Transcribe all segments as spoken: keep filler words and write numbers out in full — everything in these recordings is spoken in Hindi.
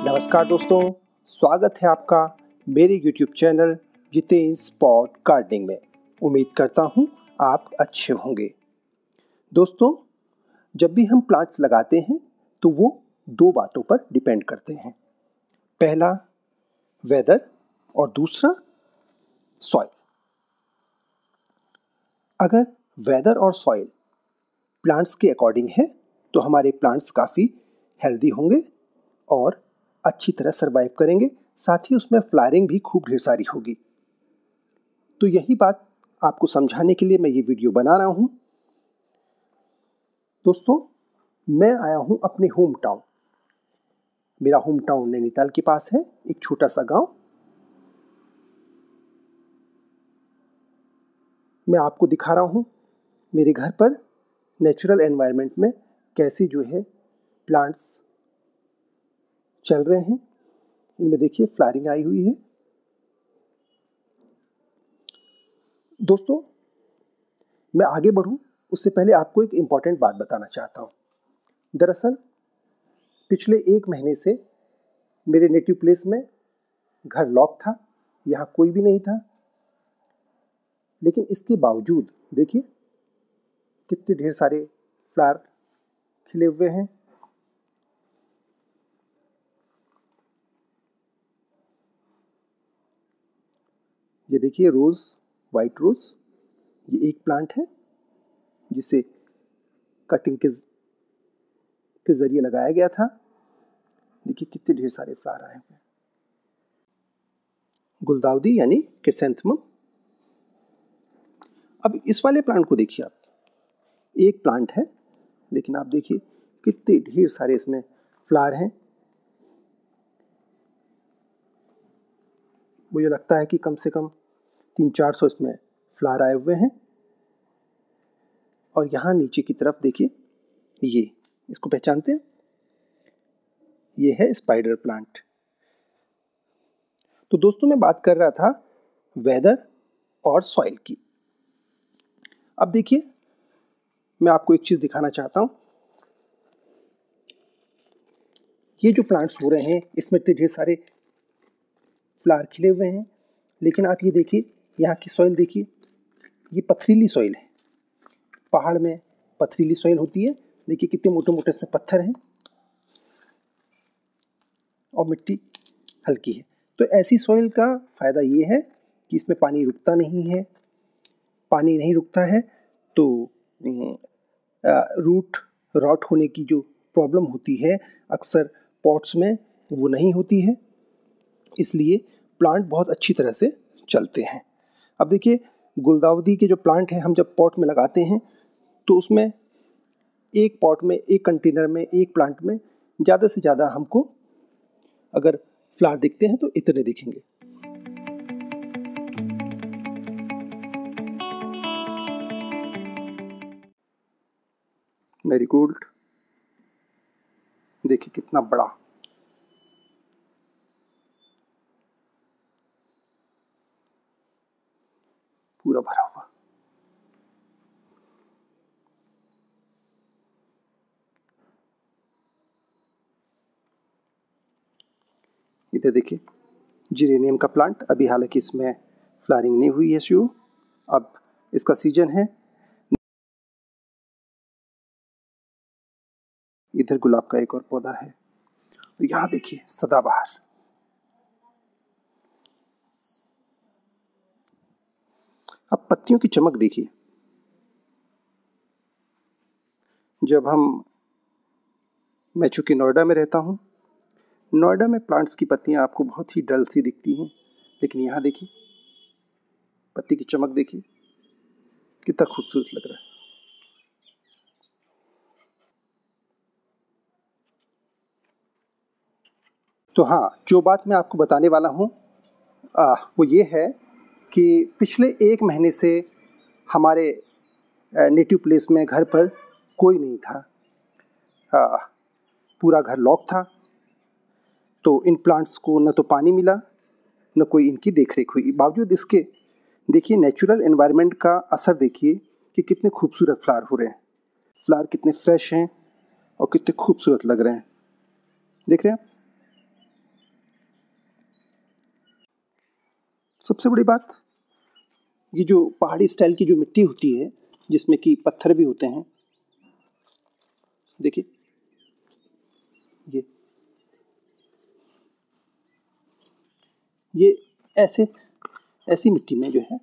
नमस्कार दोस्तों, स्वागत है आपका मेरे YouTube channel Jitendra spot gardening में। उम्मीद करता हूँ आप अच्छे होंगे। दोस्तों, जब भी हम प्लांट्स लगाते हैं तो वो दो बातों पर डिपेंड करते हैं। पहला वेदर और दूसरा सॉइल। अगर वेदर और सॉइल प्लांट्स के अकॉर्डिंग है तो हमारे प्लांट्स काफ़ी हेल्दी होंगे और अच्छी तरह सरवाइव करेंगे, साथ ही उसमें फ्लावरिंग भी खूब ढेर सारी होगी। तो यही बात आपको समझाने के लिए मैं ये वीडियो बना रहा हूँ। दोस्तों, मैं आया हूँ अपने होम टाउन। मेरा होम टाउन नैनीताल के पास है, एक छोटा सा गांव। मैं आपको दिखा रहा हूँ मेरे घर पर नेचुरल एनवायरनमेंट में कैसे जो है प्लांट्स चल रहे हैं। इनमें देखिए फ्लावरिंग आई हुई है। दोस्तों, मैं आगे बढ़ूं उससे पहले आपको एक इम्पॉर्टेंट बात बताना चाहता हूं। दरअसल पिछले एक महीने से मेरे नेटिव प्लेस में घर लॉक था, यहाँ कोई भी नहीं था। लेकिन इसके बावजूद देखिए कितने ढेर सारे फ्लावर खिले हुए हैं। ये देखिए रोज़, वाइट रोज़, ये एक प्लांट है जिसे कटिंग के के ज़रिए लगाया गया था। देखिए कितने ढेर सारे फ्लावर आए हुए हैं। गुलदाउदी यानी क्रिसैंथेमम। अब इस वाले प्लांट को देखिए आप, एक प्लांट है लेकिन आप देखिए कितने ढेर सारे इसमें फ्लावर हैं। मुझे लगता है कि कम से कम तीन चार सौ इसमें फ्लावर आए हुए हैं। और यहाँ नीचे की तरफ देखिए, ये इसको पहचानते हैं, ये है स्पाइडर प्लांट। तो दोस्तों, मैं बात कर रहा था वेदर और सॉइल की। अब देखिए मैं आपको एक चीज़ दिखाना चाहता हूँ। ये जो प्लांट्स हो रहे हैं इसमें इतने ढेर सारे फ्लावर खिले हुए हैं, लेकिन आप ये देखिए यहाँ की सॉइल देखिए, ये पथरीली सॉइल है। पहाड़ में पथरीली सॉइल होती है। देखिए कितने मोटे मोटे इसमें पत्थर हैं और मिट्टी हल्की है। तो ऐसी सॉइल का फ़ायदा ये है कि इसमें पानी रुकता नहीं है। पानी नहीं रुकता है तो रूट रॉट होने की जो प्रॉब्लम होती है अक्सर पॉट्स में, वो नहीं होती है। इसलिए प्लांट बहुत अच्छी तरह से चलते हैं। अब देखिए गुलदाउदी के जो प्लांट हैं, हम जब पॉट में लगाते हैं तो उसमें एक पॉट में, एक कंटेनर में, एक प्लांट में ज़्यादा से ज़्यादा हमको अगर फ्लावर दिखते हैं तो इतने दिखेंगे। मैरीगोल्ड देखिए कितना बड़ा, पूरा भरा हुआ। इधर देखिए जिरेनियम का प्लांट, अभी हालांकि इसमें फ्लावरिंग नहीं हुई है शो, अब इसका सीजन है। इधर गुलाब का एक और पौधा है और यहाँ देखिए सदाबहार। अब पत्तियों की चमक देखिए। जब हम, मैं चूँकि नोएडा में रहता हूँ, नोएडा में प्लांट्स की पत्तियाँ आपको बहुत ही डल सी दिखती हैं, लेकिन यहाँ देखिए पत्ती की चमक देखिए कितना खूबसूरत लग रहा है। तो हाँ, जो बात मैं आपको बताने वाला हूँ वो ये है कि पिछले एक महीने से हमारे नेटिव प्लेस में घर पर कोई नहीं था। आ, पूरा घर लॉक था। तो इन प्लांट्स को न तो पानी मिला, न कोई इनकी देखरेख हुई। बावजूद इसके देखिए नेचुरल एनवायरनमेंट का असर देखिए कि कितने खूबसूरत फ्लावर हो रहे हैं। फ्लावर कितने फ्रेश हैं और कितने खूबसूरत लग रहे हैं, देख रहे हैं आप। सबसे बड़ी बात, ये जो पहाड़ी स्टाइल की जो मिट्टी होती है जिसमें कि पत्थर भी होते हैं, देखिए ये ये ऐसे ऐसी मिट्टी में जो है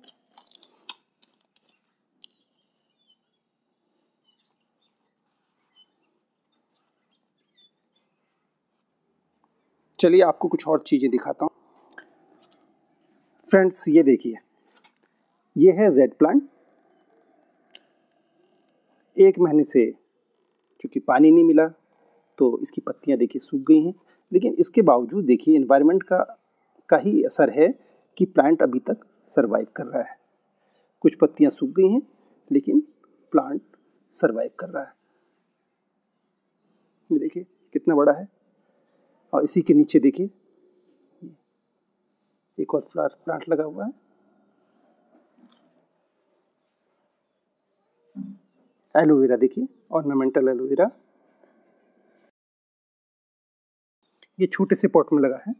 चलिए आपको कुछ और चीज़ें दिखाता हूँ। फ्रेंड्स ये देखिए, ये है जेड प्लांट। एक महीने से क्योंकि पानी नहीं मिला तो इसकी पत्तियाँ देखिए सूख गई हैं, लेकिन इसके बावजूद देखिए एनवायरनमेंट का का ही असर है कि प्लांट अभी तक सरवाइव कर रहा है। कुछ पत्तियाँ सूख गई हैं लेकिन प्लांट सरवाइव कर रहा है। ये देखिए कितना बड़ा है, और इसी के नीचे देखिए एक और फ्लावर प्लांट लगा हुआ है। एलोवेरा देखिए, ऑर्नामेंटल एलोवेरा, ये छोटे से पॉट में लगा है।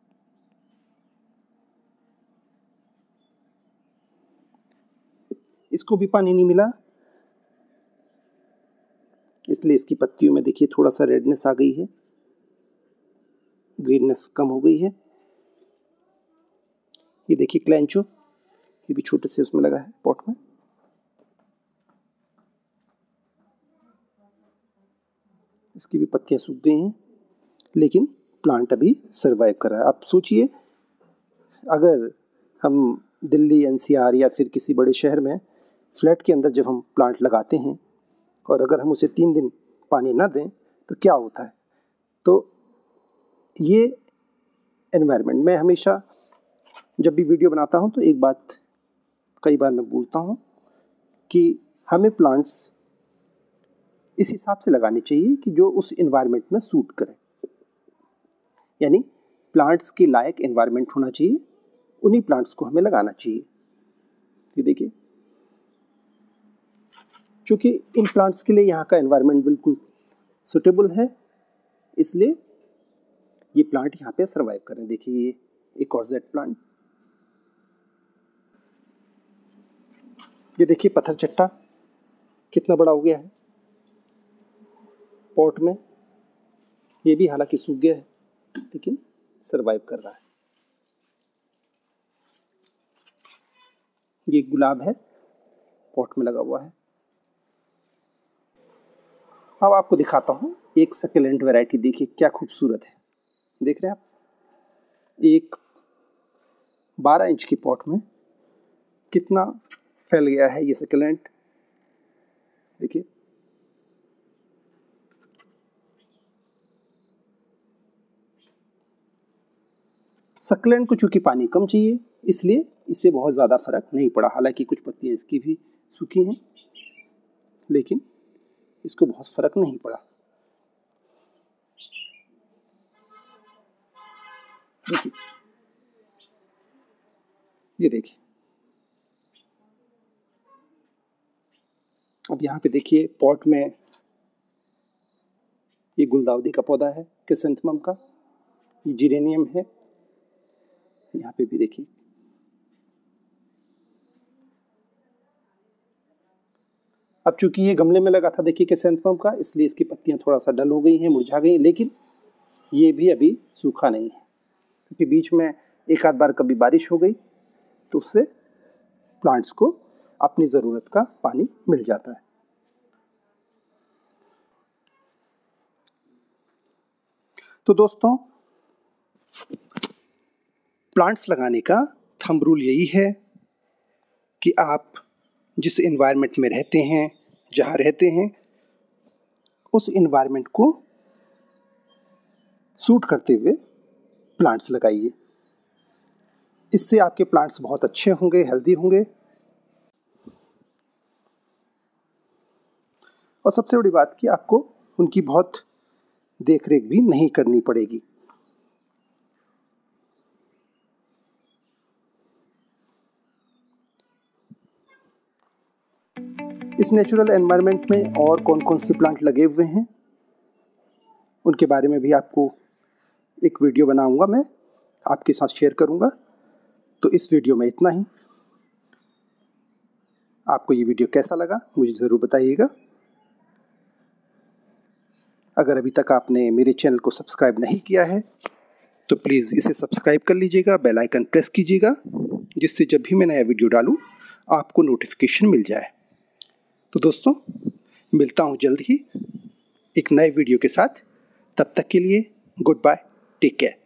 इसको भी पानी नहीं मिला, इसलिए इसकी पत्तियों में देखिए थोड़ा सा रेडनेस आ गई है, ग्रीननेस कम हो गई है। ये देखिए क्लेंचो, ये भी छोटे से उसमें लगा है पॉट में। इसकी भी पत्तियां सूख गई हैं लेकिन प्लांट अभी सरवाइव कर रहा है। आप सोचिए, अगर हम दिल्ली, एनसीआर या फिर किसी बड़े शहर में फ्लैट के अंदर जब हम प्लांट लगाते हैं और अगर हम उसे तीन दिन पानी ना दें तो क्या होता है। तो ये एनवायरनमेंट, मैं हमेशा जब भी वीडियो बनाता हूँ तो एक बात कई बार मैं बोलता हूँ कि हमें प्लांट्स इस हिसाब से लगाने चाहिए कि जो उस एनवायरनमेंट में सूट करे, यानी प्लांट्स के लायक एनवायरनमेंट होना चाहिए, उन्हीं प्लांट्स को हमें लगाना चाहिए। ये देखिए, चूँकि इन प्लांट्स के लिए यहाँ का एनवायरनमेंट बिल्कुल सुटेबल है, इसलिए ये प्लांट यहाँ पे सरवाइव कर रहे हैं। देखिए ये एक और जेड प्लांट, ये देखिए पत्थर चट्टा कितना बड़ा हो गया है पॉट में। ये भी हालांकि सूख गया है लेकिन सरवाइव कर रहा है। ये गुलाब है, पॉट में लगा हुआ है। अब आपको दिखाता हूँ एक सक्लेंट वैरायटी, देखिए क्या खूबसूरत है। देख रहे हैं आप, एक बारह इंच की पॉट में कितना फैल गया है ये सक्लेंट। देखिए सक्लेंट को चूँकि पानी कम चाहिए इसलिए इससे बहुत ज़्यादा फर्क नहीं पड़ा। हालांकि कुछ पत्तियाँ इसकी भी सूखी हैं लेकिन इसको बहुत फर्क नहीं पड़ा। देखिए, ये देखिए, अब यहाँ पे देखिए पॉट में ये गुलदाउदी का पौधा है, क्रिसेंथेमम का, ये जिरेनियम है। यहाँ पे भी देखिए, अब चूंकि ये गमले में लगा था देखिए क्रिसेंथेमम का, इसलिए इसकी पत्तियाँ थोड़ा सा डल हो गई हैं, मुरझा गई, लेकिन ये भी अभी सूखा नहीं है क्योंकि बीच में एक आध बार कभी बारिश हो गई तो उससे प्लांट्स को अपनी ज़रूरत का पानी मिल जाता है। तो दोस्तों, प्लांट्स लगाने का थंब रूल यही है कि आप जिस एनवायरनमेंट में रहते हैं, जहाँ रहते हैं, उस एनवायरनमेंट को सूट करते हुए प्लांट्स लगाइए। इससे आपके प्लांट्स बहुत अच्छे होंगे, हेल्दी होंगे। और सबसे बड़ी बात कि आपको उनकी बहुत देख रेख भी नहीं करनी पड़ेगी। इस नेचुरल एनवायरनमेंट में और कौन कौन से प्लांट लगे हुए हैं उनके बारे में भी आपको एक वीडियो बनाऊंगा, मैं आपके साथ शेयर करूंगा। तो इस वीडियो में इतना ही। आपको ये वीडियो कैसा लगा मुझे ज़रूर बताइएगा। अगर अभी तक आपने मेरे चैनल को सब्सक्राइब नहीं किया है तो प्लीज़ इसे सब्सक्राइब कर लीजिएगा, बेल आइकन प्रेस कीजिएगा, जिससे जब भी मैं नया वीडियो डालूं आपको नोटिफिकेशन मिल जाए। तो दोस्तों, मिलता हूं जल्द ही एक नए वीडियो के साथ। तब तक के लिए गुड बाय, टेक केयर।